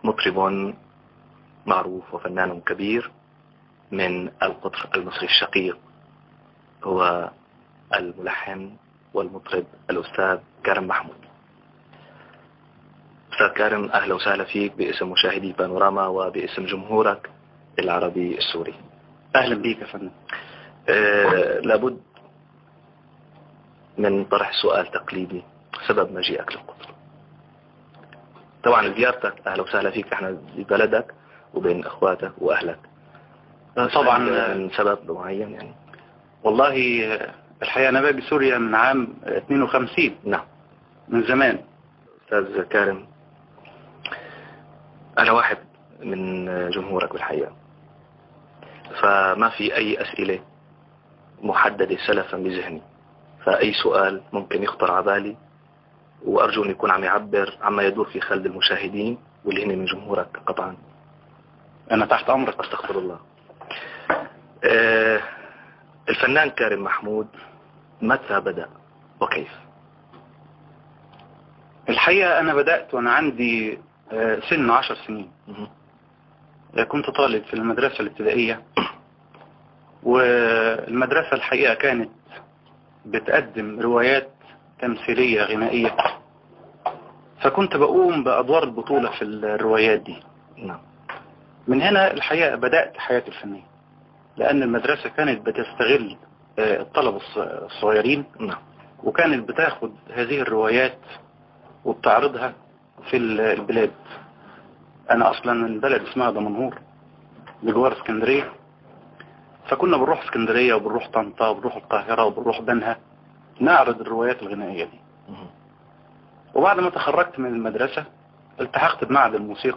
مطرب معروف وفنان كبير من القطر المصري الشقيق، هو الملحن والمطرب الأستاذ كارم محمود. أستاذ كارم، أهلا وسهلا فيك باسم مشاهدي بانوراما وباسم جمهورك العربي السوري. أهلا بيك يا فندم. لابد من طرح سؤال تقليدي، سبب مجيئك للقطر؟ طبعا زيارتك أهلا وسهلا فيك، احنا ببلدك وبين اخواتك واهلك. طبعا من سبب معين يعني؟ والله الحقيقة أنا باجي سوريا من عام 52. نعم، من زمان. أستاذ كارم، أنا واحد من جمهورك بالحقيقة، فما في أي أسئلة محددة سلفا بذهني، فأي سؤال ممكن يخطر على بالي، وأرجو أن يكون عم يعبر عما يدور في خلد المشاهدين واللي هن من جمهورك قطعا. أنا تحت أمرك. أستغفر الله. الفنان كارم محمود متى بدأ وكيف؟ الحقيقة أنا بدأت وأنا عندي سن 10 سنين. كنت طالب في المدرسة الابتدائية، والمدرسة الحقيقة كانت بتقدم روايات تمثيلية غنائية، فكنت بقوم بأدوار البطولة في الروايات دي. نعم. من هنا الحقيقة بدأت حياتي الفنية، لأن المدرسة كانت بتستغل الطلبة الصغيرين. نعم. وكانت بتاخد هذه الروايات وبتعرضها في البلاد. أنا أصلا من بلد اسمها دمنهور بجوار اسكندرية، فكنا بنروح اسكندرية وبنروح طنطا وبنروح القاهرة وبنروح بنها نعرض الروايات الغنائية دي. وبعد ما تخرجت من المدرسة التحقت بمعهد الموسيقى،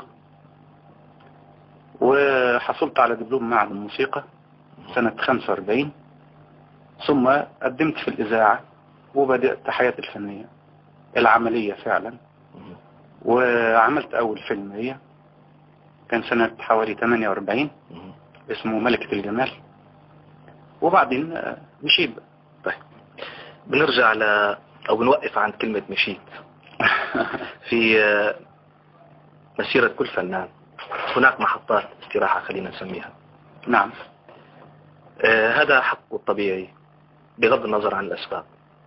وحصلت على دبلوم معهد الموسيقى سنة 45، ثم قدمت في الإذاعة وبدأت حياتي الفنية العملية فعلا. وعملت أول فيلم ليا كان سنة حوالي 48 اسمه ملكة الجمال، وبعدين مشيت. طيب بنرجع أو بنوقف عند كلمة مشيت. في مسيرة كل فنان هناك محطات استراحة خلينا نسميها. نعم. هذا حقه الطبيعي بغض النظر عن الأسباب.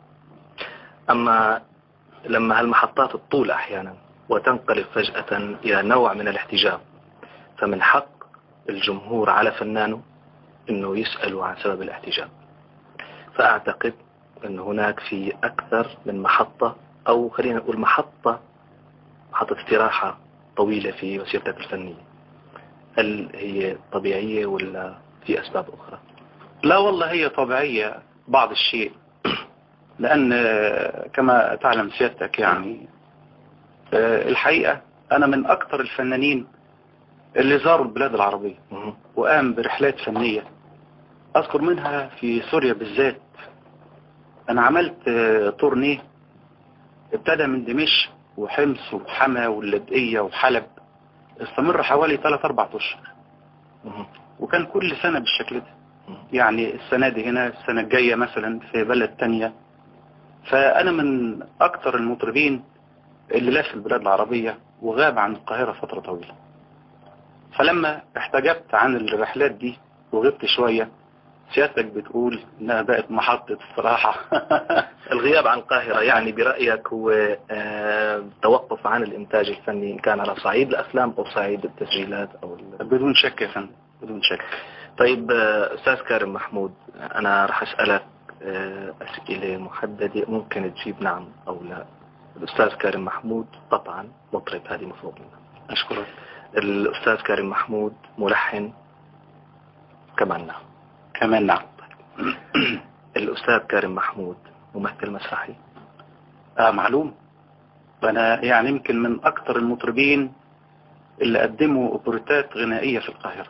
أما لما هالمحطات تطول أحيانا وتنقلب فجأة إلى نوع من الاحتجاب، فمن حق الجمهور على فنانه أنه يسألوا عن سبب الاحتجاب. فأعتقد أن هناك في أكثر من محطة، أو خلينا نقول محطة استراحة طويلة في مسيرتك الفنية. هل هي طبيعية ولا في أسباب أخرى؟ لا والله هي طبيعية بعض الشيء، لأن كما تعلم سيادتك يعني الحقيقة أنا من أكثر الفنانين اللي زاروا البلاد العربية وقام برحلات فنية. أذكر منها في سوريا بالذات، أنا عملت تورنيه ابتدى من دمشق وحمص وحما واللبقية وحلب، استمر حوالي 3-4 أشهر، وكان كل سنة بالشكل ده. يعني السنة دي هنا، السنة الجاية مثلا في بلد تانية. فأنا من أكثر المطربين اللي لف البلاد العربية وغاب عن القاهرة فترة طويلة. فلما احتجبت عن الرحلات دي وغبت شوية، سيادتك بتقول انها بقت محطة الصراحة. الغياب عن القاهرة يعني برأيك هو توقف عن الإنتاج الفني، إن كان على صعيد الأفلام أو صعيد التسجيلات أو بدون شك يا فندم، بدون شك. طيب أستاذ كارم محمود، أنا رح أسألك أسئلة محددة، ممكن تجيب نعم أو لا. الأستاذ كارم محمود قطعا مطرب، هذه مفروض منه. أشكرك. الأستاذ كارم محمود ملحن كمان نعم. كمان نعم. الأستاذ كارم محمود ممثل مسرحي. معلوم. أنا يعني يمكن من أكثر المطربين اللي قدموا أوبريتات غنائية في القاهرة.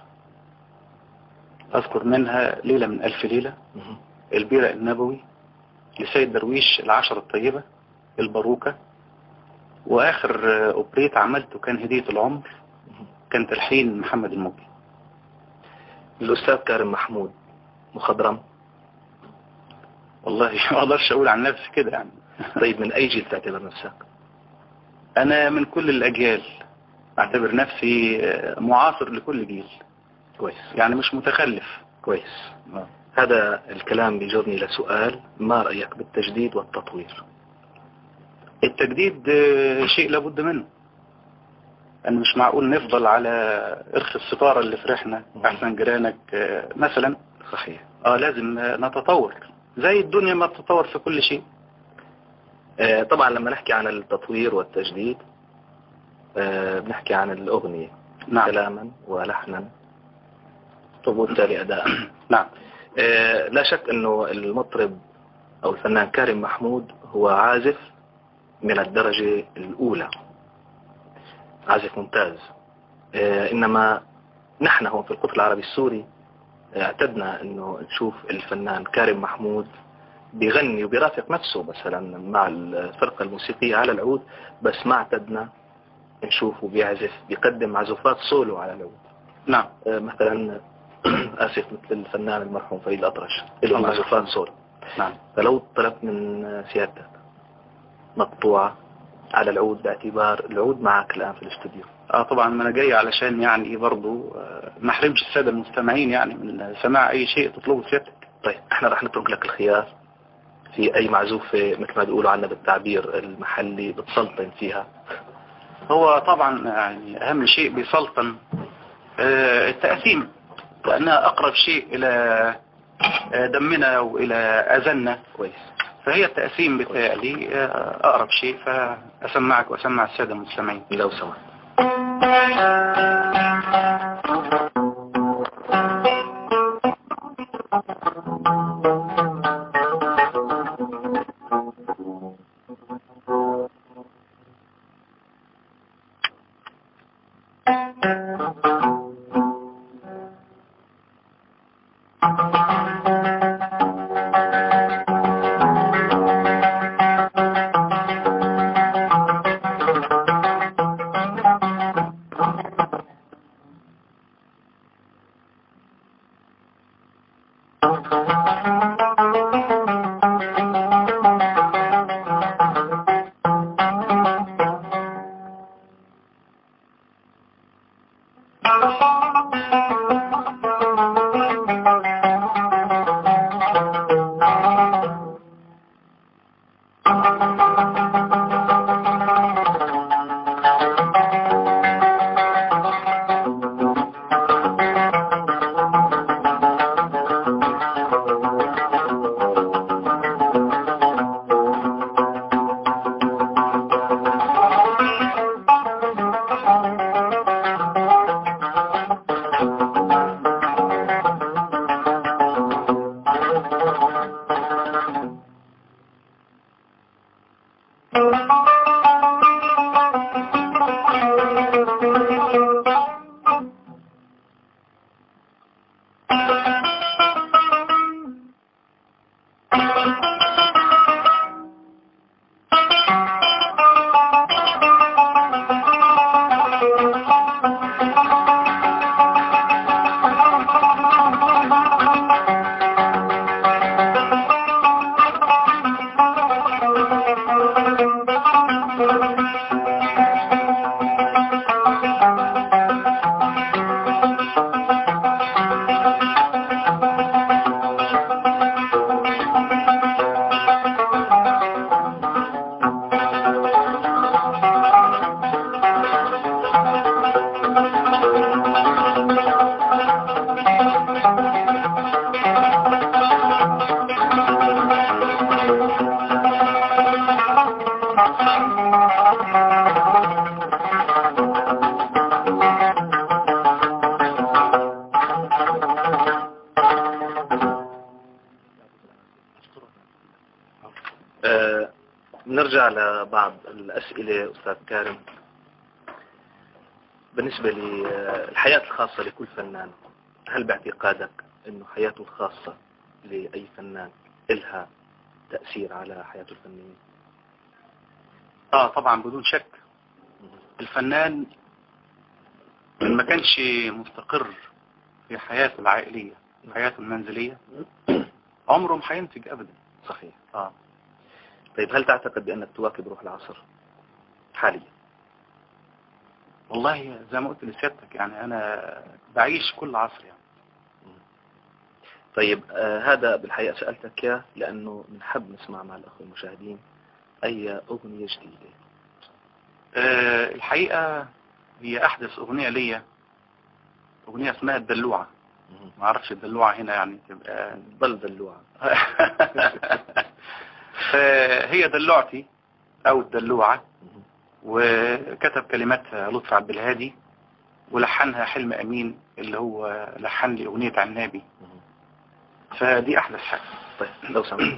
أذكر منها ليلة من ألف ليلة، البيرة النبوي لسيد درويش، العشرة الطيبة، الباروكة، وآخر أوبريت عملته كان هدية العمر، كان تلحين محمد الموجي. الأستاذ كارم محمود مخضرم؟ والله ما أقدرش أقول عن نفسي كده يعني. طيب من أي جيل تعتبر نفسك؟ أنا من كل الأجيال. اعتبر نفسي معاصر لكل جيل. كويس. يعني مش متخلف. كويس. هذا الكلام بيجرني لسؤال: ما رأيك بالتجديد والتطوير؟ التجديد شيء لابد منه. أن مش معقول نفضل على إرخ الستارة اللي فرحنا أحسن جيرانك مثلا. صحيح. لازم نتطور زي الدنيا ما بتتطور في كل شيء. طبعا لما نحكي عن التطوير والتجديد بنحكي عن الأغنية. نعم. كلاما ولحنا وبالتالي أداء. نعم. لا شك أنه المطرب أو الفنان كارم محمود هو عازف من الدرجة الأولى، عازف ممتاز. إنما نحن هون في القطر العربي السوري اعتدنا أنه نشوف الفنان كارم محمود بيغني وبيرافق نفسه مثلا مع الفرقة الموسيقية على العود، بس ما اعتدنا نشوفه بيعزف بيقدم عزوفات سولو على العود. نعم. مثلا آسف مثل الفنان المرحوم فريد الأطرش له عزوفات سولو. نعم. فلو طلبت من سيادتك مقطوعة على العود باعتبار العود معك الآن في الاستوديو. طبعا ما انا جاي علشان يعني برضو ما احرمش السادة المستمعين يعني من سماع اي شيء تطلبه سيادتك. طيب احنا راح نترك لك الخيار في اي معزوفة مثل ما بيقولوا عنا بالتعبير المحلي بتسلطن فيها. هو طبعا يعني اهم شيء بيسلطن التأثيم، لانها اقرب شيء الى دمنا والى اذاننا. كويس. فهي التأثيم بتاعي اقرب شيء، فاسمعك واسمع السادة المستمعين لو سمحت. نرجع لبعض الأسئلة أستاذ كارم. بالنسبة للحياة الخاصة لكل فنان، هل باعتقادك أنه حياته الخاصة لأي فنان إلها تأثير على حياته الفنية؟ طبعا بدون شك. الفنان إن ما كانش مستقر في حياته العائلية حياته المنزلية عمره ما هينتج أبدا. صحيح. طيب هل تعتقد بأنك تواكب روح العصر حاليا؟ والله زي ما قلت لسيادتك يعني أنا بعيش كل عصر يعني. طيب هذا بالحقيقة سألتك إياه لأنه بنحب نسمع مع الأخوة المشاهدين أي أغنية جديدة. الحقيقة هي أحدث أغنية ليا، أغنية اسمها الدلوعة. ما أعرفش الدلوعة هنا يعني تبقى بل دلوعة. هي دلوعتي أو الدلوعة، وكتب كلماتها لطفي عبد الهادي ولحنها حلم أمين اللي هو لحن لي أغنية عنابي. فدي أحدث حاجة. طيب لو سمحت.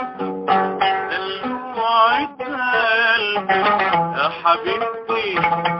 حبيبتي